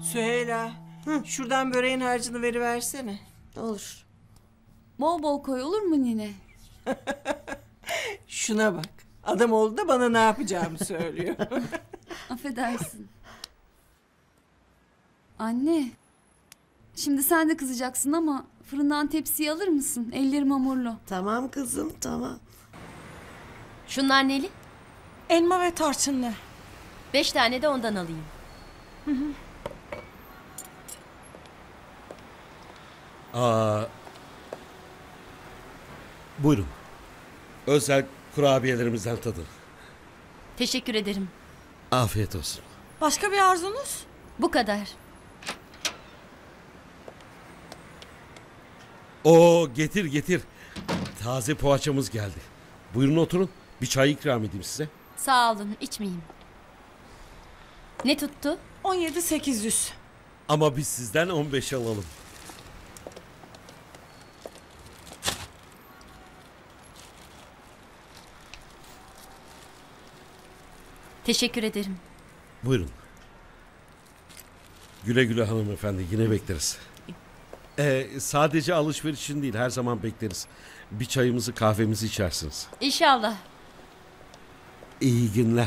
Süheyla, şuradan böreğin harcını veriversene. Olur. Bol bol koy, olur mu nine? Şuna bak. Adam oldu da bana ne yapacağımı söylüyor. Affedersin. Anne. Şimdi sen de kızacaksın ama fırından tepsiyi alır mısın? Ellerim hamurlu. Tamam kızım, tamam. Şunlar neli? Elma ve tarçınlı. 5 tane de ondan alayım. Buyurun. Özel kurabiyelerimizden tadın. Teşekkür ederim. Afiyet olsun. Başka bir arzunuz? Bu kadar. Oo, getir getir. Taze poğaçamız geldi. Buyurun oturun. Bir çay ikram edeyim size. Sağ olun, içmeyeyim. Ne tuttu? 17.800. Ama biz sizden 15 alalım. Teşekkür ederim. Buyurun. Güle güle hanımefendi. Yine bekleriz. Sadece alışveriş için değil, her zaman bekleriz. Bir çayımızı kahvemizi içersiniz. İnşallah. İyi günler.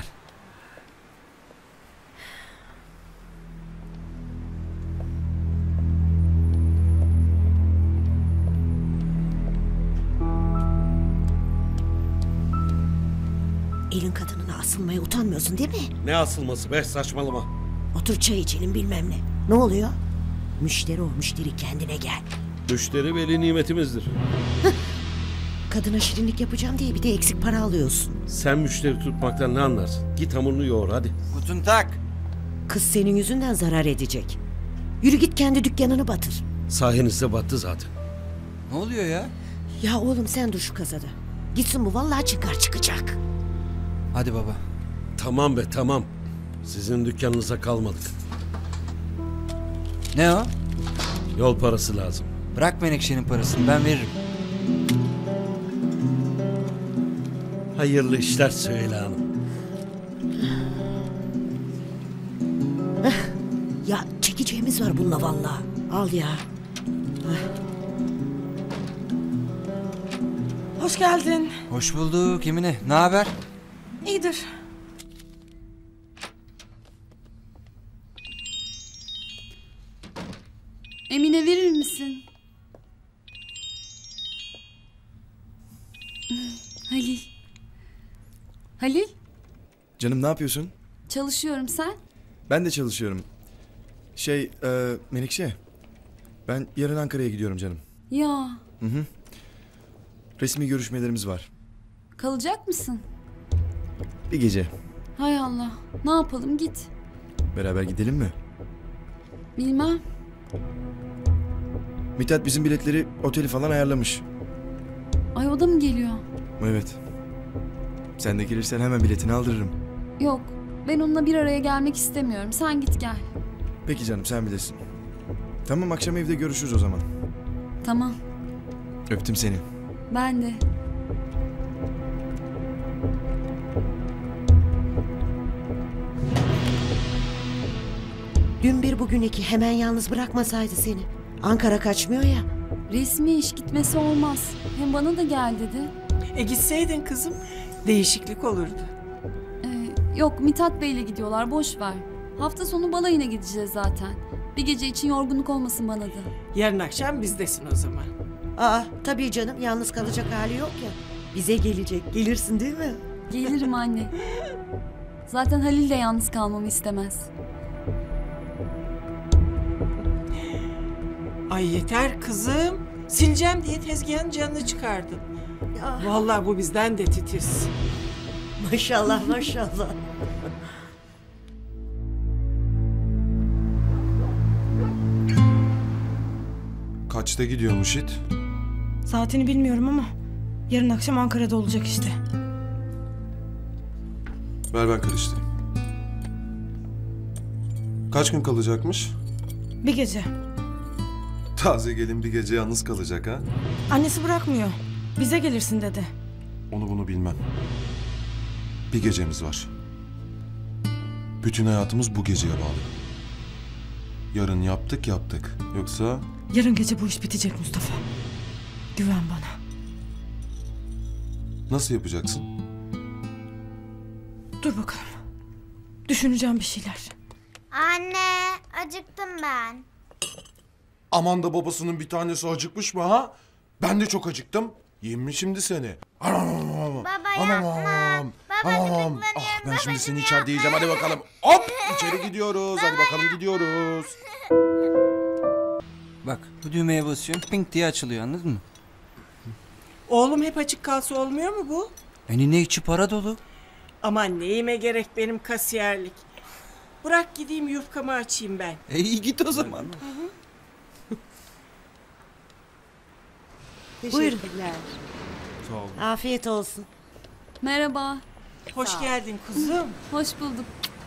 Elin kadınına asılmaya utanmıyorsun değil mi? Ne asılması be, saçmalama. Otur çay içelim bilmem ne. Ne oluyor? Müşteri o müşteri, kendine gel. Müşteri veli nimetimizdir. Kadına şirinlik yapacağım diye bir de eksik para alıyorsun. Sen müşteri tutmaktan ne anlarsın? Git hamurunu yoğur hadi. Guten Tag. Kız senin yüzünden zarar edecek. Yürü git kendi dükkanını batır. Sayenizde battı zaten. Ne oluyor ya? Ya oğlum sen dur şu kazada. Gitsin bu vallahi çıkacak. Hadi baba. Tamam be tamam. Sizin dükkanınıza kalmadık. Ne o? Yol parası lazım. Bırak Menekşe'nin parasını, ben veririm. Hayırlı işler Süheyla Hanım. Ya çekeceğimiz var bununla vallahi. Al ya. Hoş geldin. Hoş bulduk Emine. Ne haber? İyidir. Emine verir misin? Halil. Halil, Canım ne yapıyorsun? çalışıyorum sen. Ben de çalışıyorum. Menekşe. Ben yarın Ankara'ya gidiyorum canım. Ya, Resmi görüşmelerimiz var. kalacak mısın? Bir gece. Hay Allah, ne yapalım git. Beraber gidelim mi? Bilmem. Mithat bizim biletleri, oteli falan ayarlamış. Ay o da mı geliyor? Evet. Sen de gelirsen hemen biletini aldırırım. Yok, ben onunla bir araya gelmek istemiyorum. Sen git gel. Peki canım, sen bilirsin. Tamam, akşam evde görüşürüz o zaman. Tamam, Öptüm seni. ben de. Dün bir bugün iki, hemen yalnız bırakmasaydı seni. Ankara kaçmıyor ya. Resmi iş gitmesi olmaz. Hem bana da gel dedi. Gitseydin kızım, değişiklik olurdu. Yok, Mithat Bey'le gidiyorlar, boş ver. Hafta sonu balayına gideceğiz zaten. Bir gece için yorgunluk olmasın bana da. Yarın akşam bizdesin o zaman. Aa tabii canım, yalnız kalacak hali yok ya. Bize gelecek. Gelirsin değil mi? Gelirim anne. Zaten Halil de yalnız kalmamı istemez. Ay yeter kızım. Sileceğim diye tezgahın canını çıkardın. Ya, Vallahi bu bizden de titiz. maşallah maşallah. Kaçta gidiyormuş it? Saatini bilmiyorum ama yarın akşam Ankara'da olacak işte. Ver ben karıştırayım. Kaç gün kalacakmış? Bir gece. Taze gelin bir gece yalnız kalacak ha? Annesi bırakmıyor. Bize gelirsin dedi. Onu bunu bilmem. Bir gecemiz var. Bütün hayatımız bu geceye bağlı. Yarın yaptık. Yoksa Yarın gece bu iş bitecek Mustafa. Güven bana. nasıl yapacaksın? Dur bakalım. Düşüneceğim bir şeyler. Anne, acıktım ben. Aman da babasının bir tanesi acıkmış mı ha? Ben de çok acıktım. Yiyeyim mi şimdi seni? Baba yapma. Baba gıdıklanıyorum. Ben şimdi seni içeride yiyeceğim. Hadi bakalım. Hop! İçeri gidiyoruz. Hadi bakalım gidiyoruz. Bak bu düğmeye basıyorsun pink diye açılıyor, anladın mı? Oğlum hep açık kalsa olmuyor mu bu? Ne içi para dolu. Aman neyime gerek benim kasiyerlik. Bırak gideyim yufkamı açayım ben. İyi git o zaman. Buyurun. Sağ olun. Afiyet olsun. Merhaba. Hoş geldin kuzum. Hoş bulduk.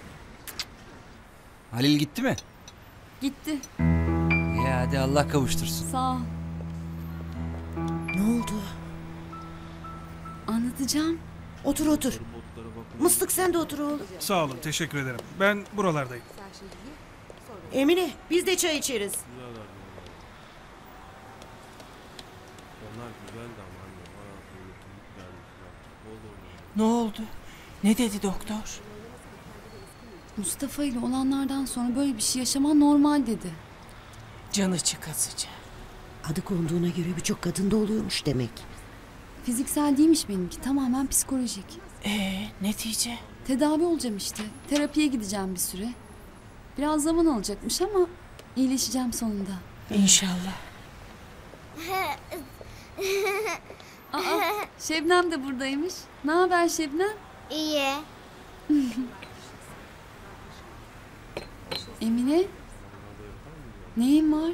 Halil gitti mi? Gitti. Ya hadi Allah kavuştursun. Sağ ol. Ne oldu? Anlatacağım. Otur otur. Mıstık sen de otur oğlum. Sağ olun, teşekkür ederim. Ben buralardayım. Emine biz de çay içeriz. Ne oldu? Ne dedi doktor? Mustafa ile olanlardan sonra böyle bir şey yaşaman normal dedi. Canı çıkasıca. Adı konduğuna göre birçok kadında oluyormuş demek. Fiziksel değilmiş benimki, tamamen psikolojik. Netice? Tedavi olacağım işte. Terapiye gideceğim bir süre. Biraz zaman alacakmış ama iyileşeceğim sonunda. İnşallah. Aa, Şebnem de buradaymış. Ne haber Şebnem? İyi. Emine? Neyin var?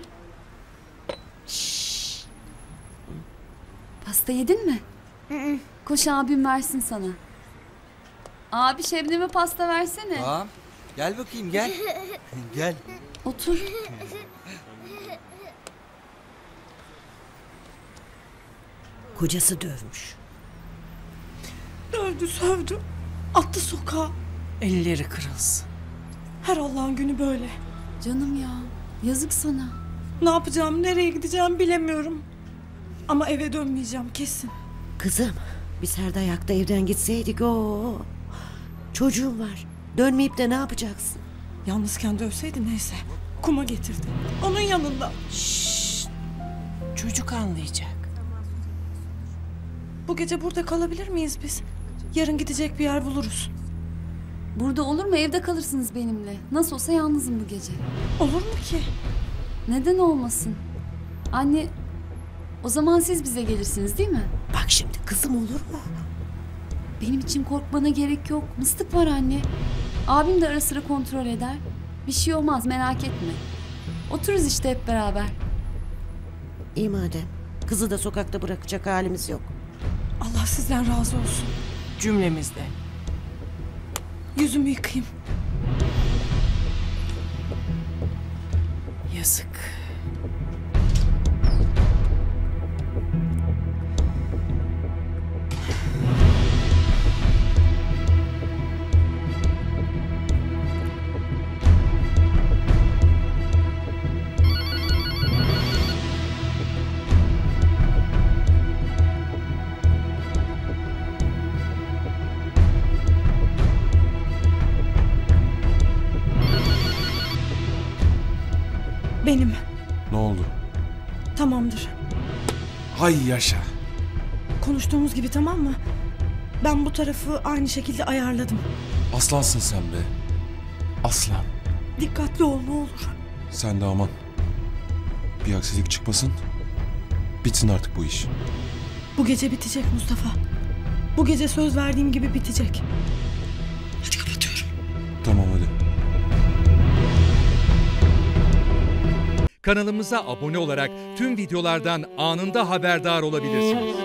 Pasta yedin mi? Koş abim versin sana. Abi Şebnem'e pasta versene. Tamam. Gel bakayım gel. Gel. Otur. Kocası dövmüş. Dövdü, sövdü. Attı sokağa. Elleri kırılsın. Her Allah'ın günü böyle. Canım ya, yazık sana. Ne yapacağım, nereye gideceğim bilemiyorum. Ama eve dönmeyeceğim kesin. Kızım biz her dayakta evden gitseydik o. Çocuğum var. Dönmeyip de ne yapacaksın? Yalnızken dövseydi neyse. Kuma getirdi. Onun yanında. Çocuk anlayacak. Bu gece burada kalabilir miyiz biz? Yarın gidecek bir yer buluruz. Burada olur mu? Evde kalırsınız benimle. Nasıl olsa yalnızım bu gece. Olur mu ki? Neden olmasın? Anne, o zaman siz bize gelirsiniz değil mi? Bak şimdi kızım olur mu? Benim için korkmana gerek yok. Mıstık var anne. Abim de ara sıra kontrol eder. Bir şey olmaz, merak etme. Otururuz işte hep beraber. İyi madem. Kızı da sokakta bırakacak halimiz yok. Allah sizden razı olsun. Cümlemizde. Yüzümü yıkayayım. Yazık. Benim. Ne oldu? Tamamdır. Hay yaşa. Konuştuğumuz gibi tamam mı? Ben bu tarafı aynı şekilde ayarladım. Aslansın sen be. Aslan. Dikkatli ol ne olur. Sen de aman. Bir aksilik çıkmasın. Bitsin artık bu iş. Bu gece bitecek Mustafa. Bu gece söz verdiğim gibi bitecek. Hadi kapatıyorum. Tamam hadi. Kanalımıza abone olarak tüm videolardan anında haberdar olabilirsiniz.